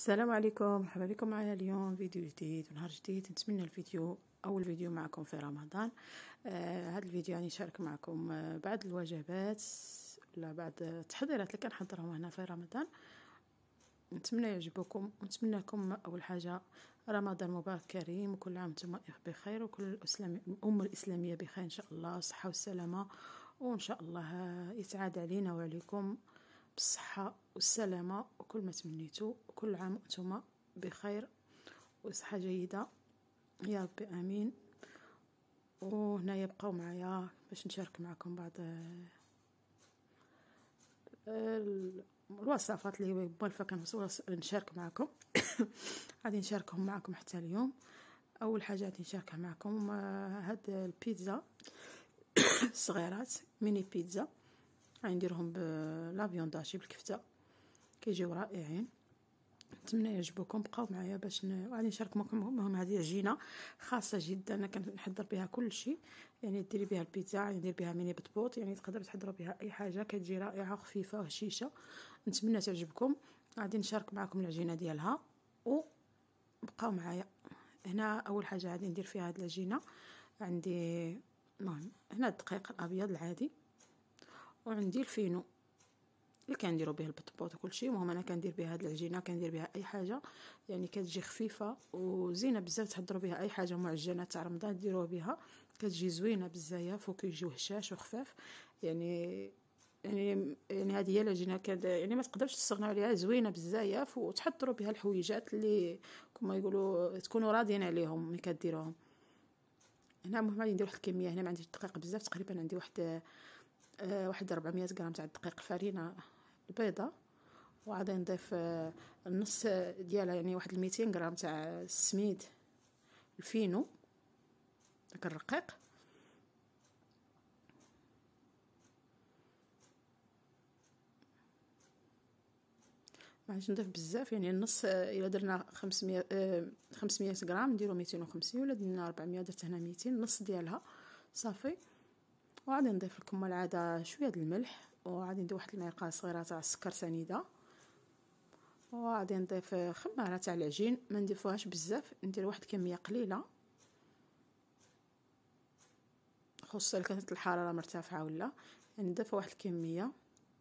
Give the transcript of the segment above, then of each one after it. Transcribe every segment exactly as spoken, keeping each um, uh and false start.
السلام عليكم، مرحبا بكم معنا اليوم فيديو جديد ونهار جديد. نتمنى الفيديو اول فيديو معكم في رمضان. آه هذا الفيديو راني نشارك معكم آه بعض الوجبات ولا بعض التحضيرات اللي كنحضرهم هنا في رمضان. نتمنى يعجبكم ونتمنى لكم اول حاجه رمضان مبارك كريم، وكل عام وانتم بخير، وكل الاسلام الامه الاسلاميه بخير ان شاء الله، الصحه والسلامه، وان شاء الله يتعاد علينا وعليكم بالصحة والسلامة وكل ما تمنيتوا، وكل عام وانتم بخير وصحة جيدة يا ربي امين. وهنا يبقوا معايا باش نشارك معكم بعض الوصفات اللي مولفه كنشارك معكم. غادي نشاركهم معكم حتى اليوم. اول حاجه غادي نشاركها معكم هاد البيتزا الصغيرات، ميني بيتزا، غنديرهم بلا فيونداشي بالكفته، كيجيو رائعين. نتمنى يعجبوكم، بقاو معايا باش ن... غادي نشارك معكم. المهم هذه عجينه خاصه جدا، انا كنحضر بها كل شيء، يعني ديري بها البيتزا، يعني ندير بها ميني بطبوط، يعني تقدروا تحضروا بها اي حاجه، كتجي رائعه خفيفه وهشيشه. نتمنى تعجبكم. غادي نشارك معكم العجينه ديالها وبقاو معايا. هنا اول حاجه غادي ندير فيها هذه العجينه، عندي المهم هنا الدقيق الابيض العادي، وعندي الفينو اللي كنديروا به البطبوط وكل شيء. المهم انا كندير بها هذه العجينه، كندير بها اي حاجه، يعني كتجي خفيفه وزينه بزاف. تحضروا بها اي حاجه معجنه تاع رمضان ديروها بها، كتجي زوينه بزاف وكيجيو هشاش وخفاف. يعني يعني يعني هذه هي العجينه كد يعني ما تقدرش تستغنوا عليها، زوينه بزاف، وتحضروا بها الحويجات اللي كما يقولوا تكونوا راضيين عليهم ملي كديروهم. هنا المهم غادي ندير واحد الكميه، هنا ما عنديش الدقيق بزاف، تقريبا عندي واحد أه واحد أربعمية غرام تاع الدقيق الفرينه البيضه، وغادي نضيف أه النص ديالها، يعني واحد ميتين غرام تاع السميد الفينو داك الرقيق، ما عادش نضيف بزاف، يعني النص الا درنا خمسمية أه خمسمية غرام نديرو ميتين وخمسين، ولا درنا أربعمية درت هنا ميتين، نص ديالها صافي. وغادي نضيف لكم العاده شويه د الملح، وغادي ندير واحد المعلقه صغيره تاع السكر سنيده، وغادي نضيف خماره تاع العجين، ما نضيفوهاش بزاف، ندير واحد كميه قليله خصوصا الا كانت الحراره مرتفعه، ولا يعني نضيف واحد الكميه.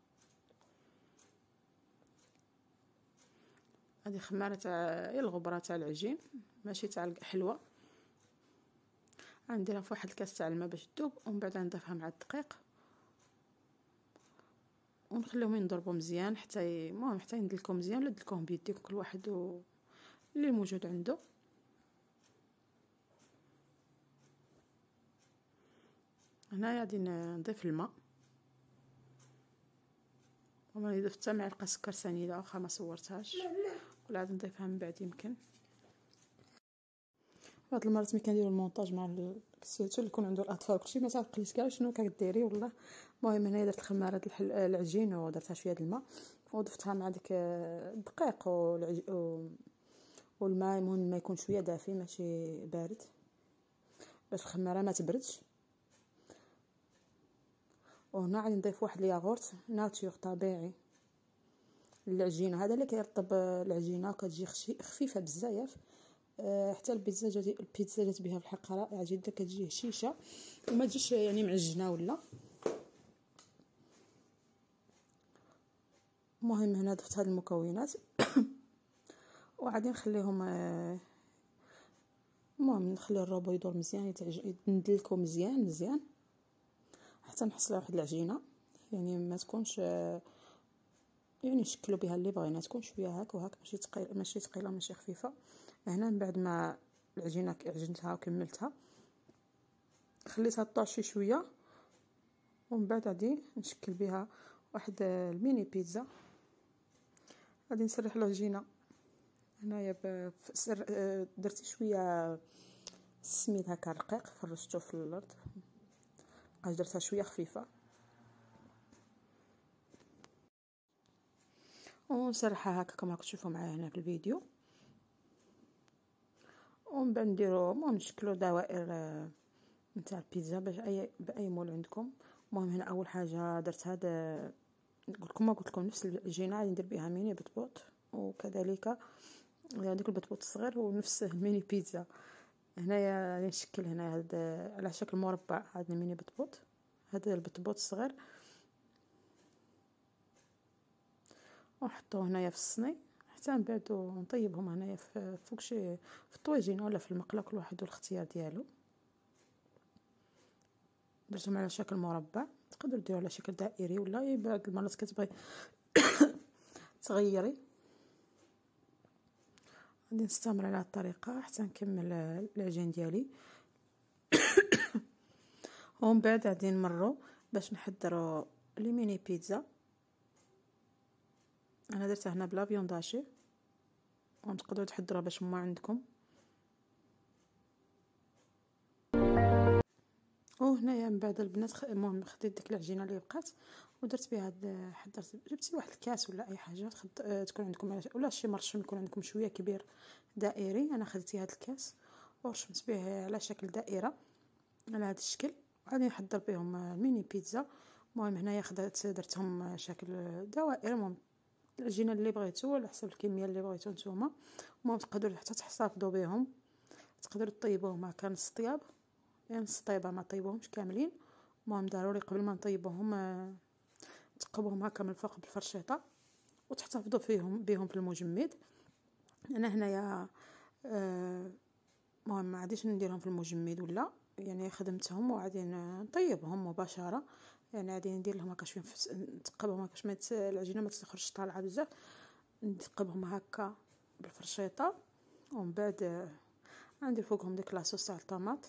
هذه خماره تاع الغبره تاع العجين ماشي تاع الحلوه، غنديرها في واحد الكاس تاع الماء باش تذوب، ومن بعد نضيفها مع الدقيق ونخليهم ينضربوا مزيان حتى المهم حتى يندلكوا مزيان، ولا دلكوهم بيديك كل واحد و... اللي موجود عنده. هنا غادي نضيف الماء، وما نضيف حتى معلقه سكر سنيده واخا ما صورتهاش، ولا عاد نضيفها من بعد يمكن. بعض المرات ملي كنديروا المونتاج مع السيتو اللي يكون عنده الاطفال كلشي ما تعقليش كاع شنو كديري والله. المهم هنا درت خماره العجين ودرتها شويه د الماء، وضفتها مع ديك الدقيق والعج... والماء. المهم ما يكون شويه دافي ماشي بارد باش الخماره ما تبردش. وهنا غادي نضيف واحد الياغورت ناتور طبيعي للعجينه، هذا اللي كيرطب العجينه وكتجي خفيفه بزاف. أه حتى البيتزا جات البيتزا جات بها بالحق رائعه جدا، كتجي هشيشه وما تجيش يعني معجنه ولا. المهم هنا ضفت هاد المكونات وغادي نخليهم أه المهم نخلي الروبو يدور مزيان، يندلكو مزيان مزيان حتى نحصل واحد العجينه، يعني ما تكونش أه يعني نشكلوا بها اللي بغينا، تكون شويه هاك وهاك، ماشي ثقيله ماشي ثقيله ماشي خفيفه. هنا من بعد ما العجينه عجنتها وكملتها خليتها طاشي شويه، ومن بعد غادي نشكل بها واحد الميني بيتزا. غادي نسرح العجينه هنايا بسر درت شويه السميد هكا رقيق، فرشته في الارض، بقاش درتها شويه خفيفه، ونسرحها هكا كما كتشوفوا معايا هنا في الفيديو. ومن بعد نديرو المهم نشكلو دوائر نتاع البيتزا باش اي باي مول عندكم. المهم هنا اول حاجه درت هذا، نقول لكم ما قلت لكم نفس العجينه غادي ندير بها ميني بطبوط، وكذلك هذاك البطبوط الصغير هو نفس الميني بيتزا. هنايا راني نشكل هنا هاد على شكل مربع هذا الميني بطبوط، هذا البطبوط الصغير ونحطوه هنايا في الصني حتى من بعد نطيبهم هنايا في فوق شي في الطويجين ولا في المقله، كل واحد والاختيار ديالو. درتهم على شكل مربع، تقدروا ديروا على شكل دائري ولا بعض المرات كتبغي تغيري. غادي نستمر على هذه الطريقه حتى نكمل العجين ديالي. ومن بعد غادي نمروا باش نحضروا لي ميني بيتزا. انا درتها هنا بلا فيونداشي وتقدروا تحضروها باش ما عندكم. وهنايا من بعد البنات المهم خديت ديك العجينه اللي بقات ودرت بها هاد حضرت جبتي واحد الكاس ولا اي حاجه خد... تكون عندكم ولا شي مرشم يكون عندكم شويه كبير دائري. انا خديت هاد الكاس ورشمت به على شكل دائره على هذا الشكل، غادي نحضر بهم الميني بيتزا. المهم هنايا خدات درتهم شكل دوائر. المهم العجينه اللي بغيتو على حسب الكميه اللي بغيتو نتوما. المهم تقدروا حتى تحتفظوا بهم، تقدروا طيبوهم هكا نص طياب يعني نص طيبه ما طيبوهمش كاملين. المهم ضروري قبل ما نطيبوهم تقبوهم هكا من الفوق بالفرشيطه وتحتفظوا فيهم بهم في المجمد. انا هنايا المهم ما عاديش نديرهم في المجمد ولا يعني خدمتهم وغادي نطيبهم مباشره. يعني غادي ندير لهم هكا شويه نتقبهم هكا باش العجينه ما تخرجش طالعه بزاف، نتقبهم هكا بالفرشيطه. ومن بعد غندير فوقهم ديك لاصوص تاع الطماط.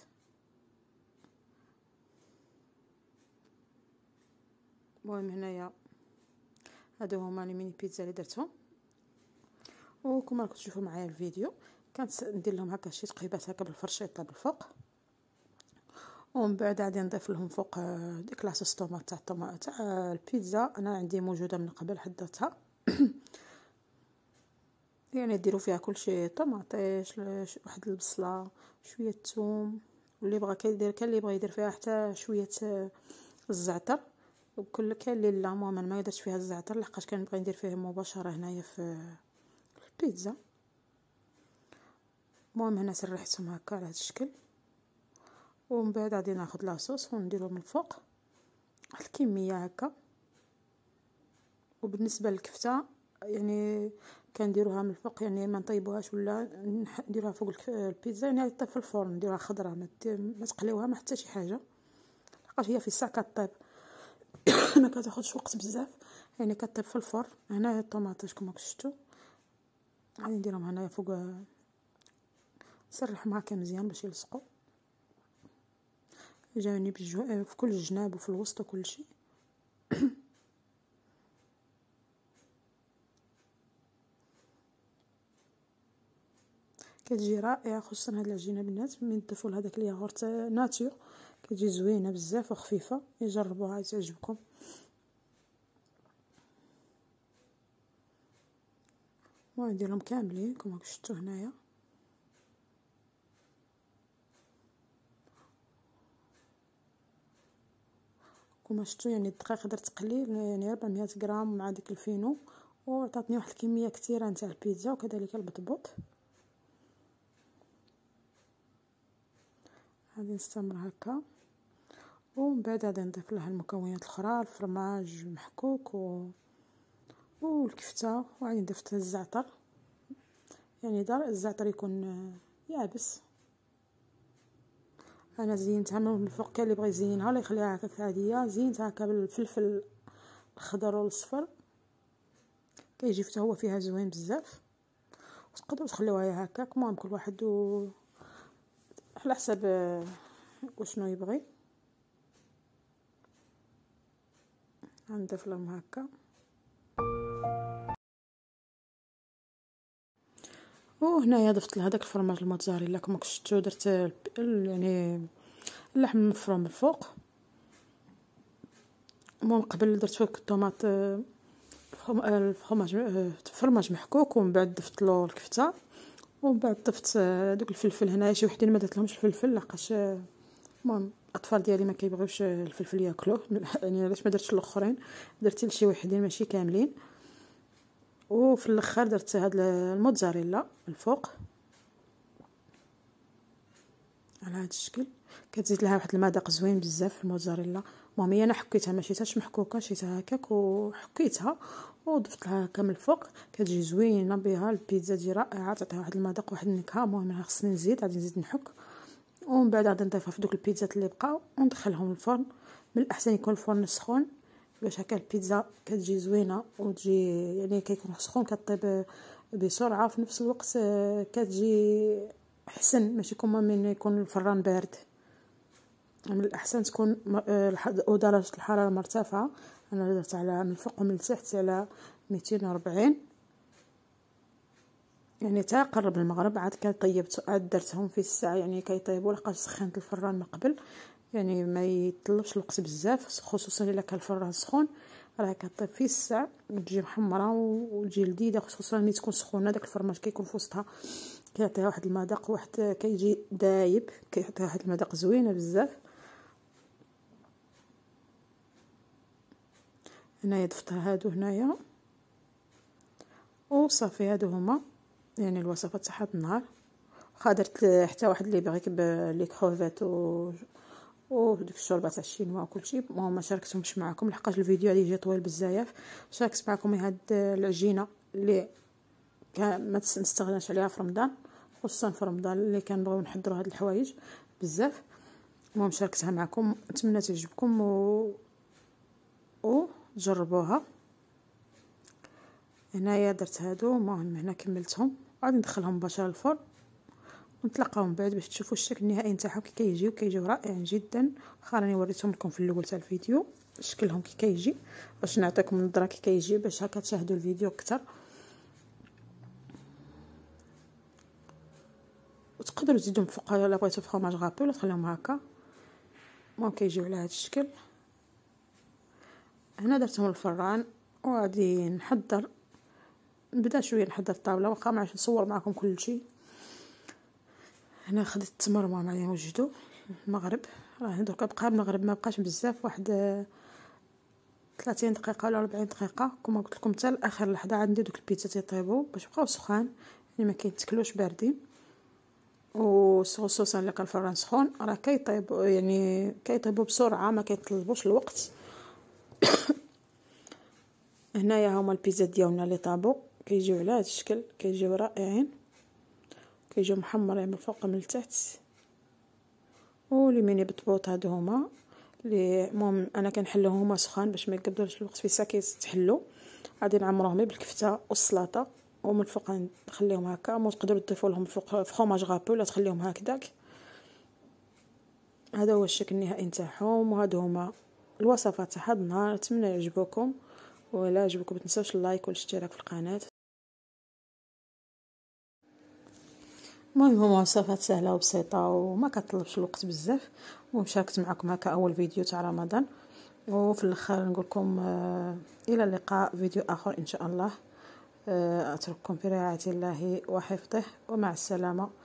المهم هنايا هادو هما لي ميني بيتزا اللي درتهم. وكما راكم تشوفوا معايا الفيديو كانت ندير لهم هكا شي تقيبات هكا بالفرشيطه بالفوق. ومن بعد غادي نضيف لهم فوق ديك لاصوص طوماط تاع الطوماط تاع البيتزا. انا عندي موجوده من قبل حضرتها يعني ديروا فيها كل شيء، طماطيش واحد البصله شويه الثوم، واللي بغى كيدير كان اللي بغى يدير فيها حتى شويه الزعتر. وكل كاين اللي لا ماما ما درتش فيها الزعتر لحقاش كنبغي ندير فيه مباشره هنايا في البيتزا. المهم هنا سرحتهم هكا على هذا الشكل. ومن بعد غادي ناخذ لاصوص ونديرو من الفوق واحد الكميه هكا. وبالنسبه للكفته يعني كنديروها من الفوق يعني ما نطيبوهاش ولا نديروها فوق البيتزا يعني طيب في الفرن نديروها خضراء ما تقليوها ما حتى شي حاجه لحقاش هي في الساعه كطيب ما كتاخذش وقت بزاف يعني كطيب في الفرن. هنا الطماطيش كما شفتوا غادي نديرهم هنايا فوق نسرحهم هكا مزيان باش يلصقوا جانب في كل الجناب وفي الوسط وكل شيء. كتجي رائعه خصوصا هاد العجينه البنات من تضيفوا لهداك الياغورت ناتور كتجي زوينه بزاف وخفيفه. يجربوها تعجبكم. ونديرهم كاملين كما شفتوا هنايا. كما شفتوا يعني الدقيق درت قليل يعني أربعمية غرام مع ديك الفينو وعطاتني واحد الكميه كثيره نتاع البيتزا وكذلك البطبوط. غادي نستمر هكا. ومن بعد غادي نضيف لها المكونات الاخرى الفرماج محكوك و والكفته وغادي نضيف الزعتر يعني دار الزعتر يكون يابس. انا زينتها من الفوق كاين اللي بغى يزينها ولا يخليها هكاك عاديه. زينتها هكا بالفلفل الخضر والاصفر كيجي حتى هو فيها زوين بزاف. وتقدروا تخليوها هكاك المهم كل واحد و على حسب وشنو يبغي. غنضيف لهم هكا. وهنايا ضفت لها داك الفرماج الموتزاريلا كما شفتوا درت يعني اللحم المفروم من الفوق. المهم قبل درت فوق الطوماط الفرماج فرماج محكوك ومن بعد ضفت له الكفته ومن بعد ضفت دوك الفلفل. هنا شي وحدين ما درت لهمش الفلفل لحقاش المهم الاطفال ديالي ما كيبغيوش الفلفل ياكلوه يعني علاش ما درتش الاخرين درت لشي وحدين ماشي كاملين. وفي الاخر درت هاد الموتزاريلا الفوق على هاد الشكل. كتزيد لها واحد المذاق زوين بزاف الموتزاريلا. المهم هي انا حكيتها ما شيتهاش محكوكه، شيتها هكاك وحكيتها وضفت لها كامل الفوق. كتجي زوينه بها البيتزا دي رائعه، تعطيها واحد المذاق واحد النكهه. المهم انا خصني نزيد، غادي نزيد نحك ومن بعد غادي نضيفها في دوك البيتزات اللي بقاو وندخلهم الفرن. من الاحسن يكون الفرن سخون باش هكا البيتزا كتجي زوينه وتجي يعني كيكون سخون كطيب بسرعه، في نفس الوقت كتجي احسن ماشي كما من يكون الفران بارد. من الاحسن تكون درجه الحراره مرتفعه. انا درت على من الفوق ومن التحت على مئتين وأربعين، يعني تا قرب المغرب عاد كطيبت عاد درتهم في الساعه، يعني كيطيبوا لقاش سخنت الفران من قبل، يعني ما يطلبش الوقت بزاف، خصوصا الا كان الفران سخون راه كطيب في الساعه وتجي محمره وتجي لذيذه، خصوصا ملي تكون سخونه داك الفرماج كيكون في وسطها كيعطيها واحد المذاق واحد كيجي دايب، كيعطيها واحد المذاق زوينه بزاف. هنايا ضفت هادو هنايا وصافي. هادو هما يعني الوصفات تاع هاد النهار. واخا درت حتى واحد اللي بغيك لي كروفيت و وديك الشوربه تاع الشينوا وكلشي، المهم ما شاركتهمش معكم لحقاش الفيديو غادي يجي طويل بزاف. شاركت معكم هاد العجينه اللي ما نستغناش عليها في رمضان، خصوصا في رمضان اللي كنبغيو نحضروا هاد الحوايج بزاف. المهم شاركتها معكم، نتمنى تعجبكم و وجربوها. هنايا درت هادو، المهم هنا كملتهم غادي ندخلهم مباشره للفرن ونتلاقاو من بعد باش تشوفوا الشكل النهائي نتاعهم كي كيجيو. كيجيو رائعين جدا، واخا راني وريتهم لكم في الاول تاع الفيديو شكلهم كي كيجي باش نعطيكم نظره كي كيجي باش هكا تشاهدوا الفيديو اكثر. وتقدروا تزيدوا فوق الا بغيتوا فخوماج غابي ولا تخليهم هكا. المهم كيجيو على هذا الشكل. هنا درتهم الفران وغادي نحضر، نبدا شويه نحضر الطاوله واخا ما عرفتش نصور معكم كل شيء. هنا خديت التمر ما غادي نوجدو المغرب، راه درك بقى المغرب ما بقاش بزاف، واحد ثلاثين دقيقه ولا أربعين دقيقه كما قلت لكم حتى لاخر لحظه عندي دوك البيتزا تيطيبوا باش بقاو سخان، يعني ما كيتكلوش باردين. وخصوصا الا كان الفران سخون راه كيطيب يعني كيطيبوا بسرعه ما كيطلبوش الوقت. هنايا هما البيتزا ديالنا اللي طابوا كيجيو على هذا الشكل، كيجيو رائعين، كيجيو محمرين من الفوق من التحت. ولي ميني بطبوط هادو هما اللي المهم انا كنحلوهم هما سخان باش ما يقدروش الوقت في ساعه كيتحلوا. غادي نعمروهم بالكفته والسلطه ومن الفوق نخليهم هكا. مو تقدروا تضيفوا لهم الفوق فخوماج غابي ولا تخليهم هكذاك. هذا هو الشكل النهائي نتاعهم. وهادو هما الوصفات تاع هذا النهار، نتمنى يعجبوكم، ولا عجبكم ما تنساوش اللايك والاشتراك في القناه. المهم هما وصفات سهله وبسيطه وما كتطلبش الوقت بزاف. ومشاركت معكم هكا اول فيديو تاع رمضان، وفي الاخر نقول لكم آه الى اللقاء فيديو اخر ان شاء الله. آه اترككم في رعايه الله وحفظه، ومع السلامه.